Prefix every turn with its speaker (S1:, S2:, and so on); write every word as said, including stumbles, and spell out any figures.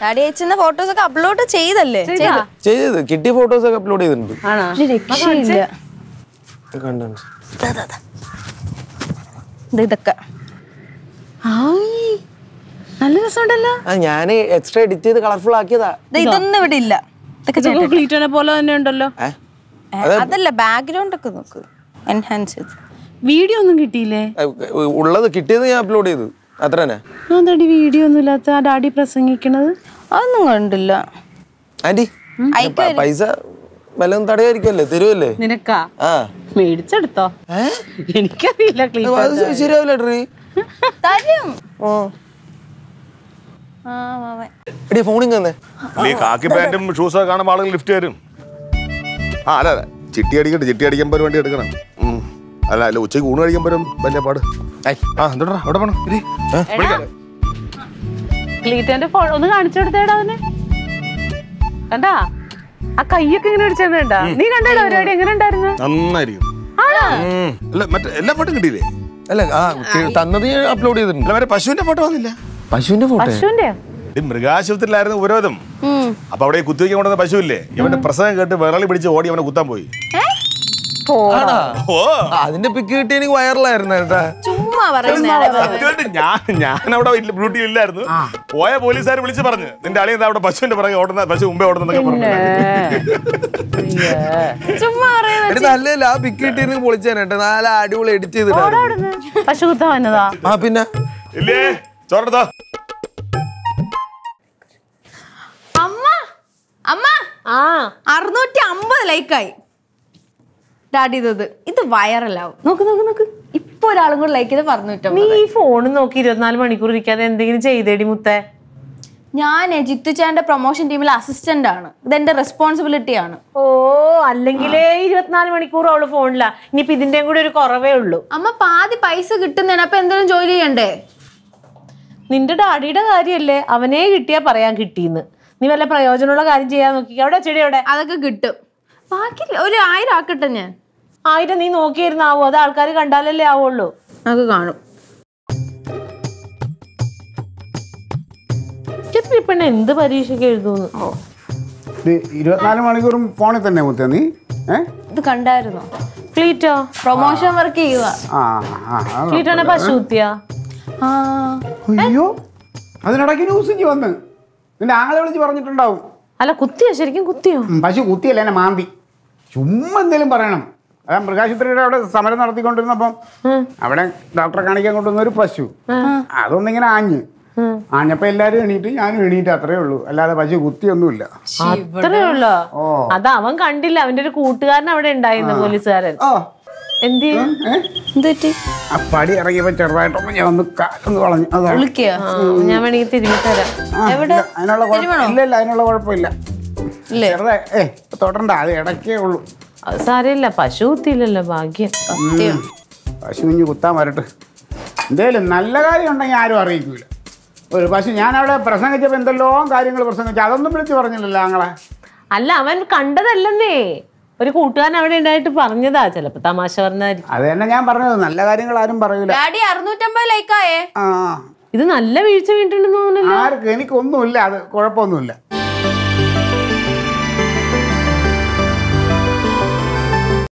S1: Daddy അയച്ചുന്ന photos ഒക്കെ upload ചെയ്തല്ലേ?
S2: ചെയ്ത് കിട്ടിയ ഫോട്ടോസ് ഒക്കെ അപ്ലോഡ് ചെയ്തിട്ടുണ്ട്.
S1: ഇതൊക്കെ
S3: നല്ല രസമുണ്ടല്ലോ.
S2: ഞാൻ എക്സ്ട്രാ എഡിറ്റ് ചെയ്ത് കളർഫുൾ ആക്കിയതാ.
S1: ഇതൊന്നും ഇവിടെ ഇല്ല.
S3: ക്ലീറ്റോനെ പോലെ തന്നെ ഉണ്ടല്ലോ.
S1: അതല്ല ബാക്ക്ഗ്രൗണ്ട് ഒക്കെ നോക്ക്, എൻഹാൻസ് ചെയ്ത്.
S3: വീഡിയോ ഒന്നും കിട്ടിയില്ലേ?
S2: ഉള്ളത് കിട്ടിയത് ഞാൻ അപ്ലോഡ് ചെയ്തു, അത്ര തന്നെ.
S3: അതാടി വീഡിയോ ഒന്നും ഇല്ലാത്ത ആ ഡാഡി പ്രസംഗിക്കണത്
S1: അതൊന്നും കണ്ടില്ല.
S2: ആന്റി പൈസ വല്ലതും തടയായിരിക്കുമല്ലേ, തരുമല്ലേ?
S3: നിനക്കാ മേടിച്ചെടുത്തോ? എനിക്കറിയില്ല.
S2: ശരിയാവില്ല
S1: തരും.
S2: ഫോണിൽ തന്നെ
S4: കാക്കി പാന്റും ഷൂസൊക്കെ കാണുമ്പോൾ ആളുകൾ ലിഫ്റ്റ് തരും. ആ അല്ല അല്ല ചിട്ടി അടിക്കട്ടെ, ചിട്ടി അടിക്കുമ്പോൾ ഒരു വണ്ടി എടുക്കണം. അല്ല അല്ല ഉച്ചയ്ക്ക് ഊണ് കഴിക്കുമ്പോഴും വലിയ പാട്. ആ എന്താ അവിടെ പോണം?
S3: ക്ലീറ്റോന്റെ ഫോൺ ഒന്ന് കാണിച്ചു കൊടുത്തേടാ അവന്. കണ്ടാ ആ കയ്യൊക്കെ ഇങ്ങനെ പിടിച്ചേണ്ട. നീ കണ്ടോ പരിപാടി എങ്ങനെ ഉണ്ടായിരുന്നു?
S4: നന്നായിരിക്കും. അല്ല മറ്റേ എല്ലാ ഫോട്ടോയും കിട്ടിയില്ലേ?
S2: അല്ല തന്നത് അപ്ലോഡ് ചെയ്തിട്ടുണ്ട്.
S4: മറ്റേ പശുവിന്റെ ഫോട്ടോ വന്നില്ല.
S2: പശുവിന്റെ ഫോട്ടോ?
S3: പശുവിന്റെ
S4: മൃഗാശുപത്രിയിലായിരുന്നു ഉപരോധം. അപ്പൊ അവിടെ കുത്തിവയ്ക്കാൻ കൊണ്ടുവന്ന പശു ഇല്ലേ, ഇവന്റെ പ്രസവം കേട്ട് വിരളി പിടിച്ച് ഓടി അവനെ കുത്താൻ പോയി.
S2: അതിന്റെ പിക്ക് കിട്ടി എനിക്ക് വൈറലായിരുന്നു.
S4: ഞാൻ ഞാൻ അവിടെ ഡ്യൂട്ടിയിൽ ഇല്ലായിരുന്നു. പോയ പോലീസുകാർ വിളിച്ച് പറഞ്ഞു നിന്റെ അളിയ അവിടെ പശുവിന്റെ പുറകെ ഓടുന്ന, പശു മുമ്പേ ഓടുന്നൊക്കെ പറഞ്ഞു.
S2: നല്ലല്ല ആ പിക്ക് കിട്ടി പൊളിച്ചേനെ. നാല് അടിപൊളി എഡിറ്റ് ചെയ്തിട്ട്
S3: പശു കുത്താൻ വന്നതാ.
S2: ആ പിന്നെ
S4: ഇല്ലേ ചോറെടുത്തോ.
S1: അമ്മ അമ്മ അറുന്നൂറ്റി അമ്പത് ലൈക്കായി ഡാഡി. ഇത് ഇത് വൈറലാവും. നോക്ക് നോക്ക് നോക്ക്, ഇപ്പൊ ഒരാളും കൂടെ ലൈക്ക് ചെയ്ത് പറഞ്ഞു.
S3: നീ ഈ ഫോൺ നോക്കി ഇരുപത്തിനാല് മണിക്കൂർ ഇരിക്കാതെ എന്തെങ്കിലും ചെയ്തേടി മുത്തേ.
S1: ഞാൻ ജിത്തുചാന്റെ പ്രൊമോഷൻ ടീമിലെ അസിസ്റ്റന്റ് ആണ്. ഇതെന്റെ റെസ്പോൺസിബിലിറ്റി ആണ്.
S3: ഓ അല്ലെങ്കിലേ ഇരുപത്തിനാല് മണിക്കൂർ അവള് ഫോണില്ല. ഇനിയിപ്പൊ ഇതിന്റെയും കൂടെ ഒരു കുറവേ ഉള്ളൂ.
S1: അമ്മ പാതി പൈസ കിട്ടുന്നതാണ്, അപ്പൊ എന്തെങ്കിലും ജോലി ചെയ്യണ്ടേ?
S3: നിന്റെ ഡാഡിയുടെ കാര്യല്ലേ, അവനെ കിട്ടിയാ പറയാൻ കിട്ടിന്ന്. നീ വല്ല പ്രയോജനമുള്ള കാര്യം ചെയ്യാൻ നോക്കി. അവിടെ ചെടി അവിടെ
S1: അതൊക്കെ കിട്ടും. ബാക്കി ഒരു ആയിരം ആക്കട്ടെ. ഞാൻ
S3: ആയിരം നീ നോക്കിയിരുന്നാവോ? അത് ആൾക്കാർ കണ്ടാലല്ലേ ആവുള്ളൂ.
S1: അത് കാണും.
S3: പെണ്ണ് എന്ത് പരീക്ഷയ്ക്ക് എഴുതുന്നു?
S5: ഇരുപത്തിനാല് മണിക്കൂറും ഫോണിൽ തന്നെ മുത്തേ നീ?
S1: ഇത് കണ്ടായിരുന്നോ?
S3: ക്ലീറ്റോ
S1: പ്രൊമോഷൻ വർക്ക് ചെയ്യുക.
S3: ക്ലീറ്റോനെ പശു കുത്തിയാ?
S5: അയ്യോ അതിനിടയ്ക്ക് ന്യൂസിക്ക് വന്ന് നിന്റെ ആളെ വിളിച്ച് പറഞ്ഞിട്ടുണ്ടാവും.
S3: അല്ല കുത്തിയോ? ശരിക്കും കുത്തിയോ?
S5: പശു കുത്തിയല്ല, എന്നെ മാന്തി. ചുമ്മാ എന്തേലും പറയണം. അതാ മൃഗാശുപത്രിയുടെ അവിടെ സമരം നടത്തിക്കൊണ്ടിരുന്നപ്പം അവിടെ ഡോക്ടറെ കാണിക്കാൻ കൊണ്ടുവന്ന ഒരു പശു അതൊന്നിങ്ങനെ ആഞ്ഞ് ആഞ്ഞപ്പോ എല്ലാരും എണീറ്റ് ഞാനും എണീറ്റ്, അത്രേ ഉള്ളൂ. അല്ലാതെ പശു കുത്തിയൊന്നുമില്ല.
S3: അത്രേ ഉള്ളോ? അത് അവൻ കണ്ടില്ല. അവന്റെ ഒരു കൂട്ടുകാരൻ അവിടെ ഉണ്ടായിരുന്നു, പോലീസുകാരൻ. എന്ത്
S5: ആ പടി ഇറങ്ങിയപ്പോ ചെറുതായിട്ടൊന്ന് ഞാൻ ഒന്ന് കാലൊന്ന് കളഞ്ഞു.
S3: ഞാൻ വേണമെങ്കിൽ തിരികെ തരാം.
S5: അതിനുള്ള കുഴപ്പമില്ല, അതിനുള്ള കുഴപ്പമില്ല. ചെറുതാ ഏ തൊടണ്ട, അത് ഇടയ്ക്കേ ഉള്ളൂ.
S3: അത് സാരമില്ല, പശു കുത്തിയില്ലല്ലോ, ഭാഗ്യം.
S5: പശു കുഞ്ഞ് കുത്താൻ വരട്ടെ. എന്തേലും നല്ല കാര്യം ഉണ്ടെങ്കിൽ ആരും അറിയിക്കൂല. ഒരു പശു ഞാൻ അവിടെ പ്രസംഗിച്ചപ്പോ എന്തെല്ലോ കാര്യങ്ങൾ പ്രസംഗിച്ചു, അതൊന്നും വിളിച്ച് പറഞ്ഞില്ലല്ലോ ഞങ്ങളെ.
S3: അല്ല അവൻ കണ്ടതല്ലെന്നേ, ഒരു കൂട്ടുകാരൻ അവിടെ ഉണ്ടായിട്ട് പറഞ്ഞതാ. ചിലപ്പോ തമാശ പറഞ്ഞായിരിക്കും.
S5: അത് തന്നെ ഞാൻ പറഞ്ഞത്, നല്ല കാര്യങ്ങൾ ആരും പറയൂല.
S1: അറുന്നൂറ്റമ്പത് ലൈക്കായേ.
S5: ആ
S3: ഇത് നല്ല വീഴ്ച വീണിട്ടുണ്ടെന്ന് തോന്നുന്നില്ല.
S5: ആർക്ക്? എനിക്കൊന്നുമില്ല, അത് കുഴപ്പമൊന്നുമില്ല.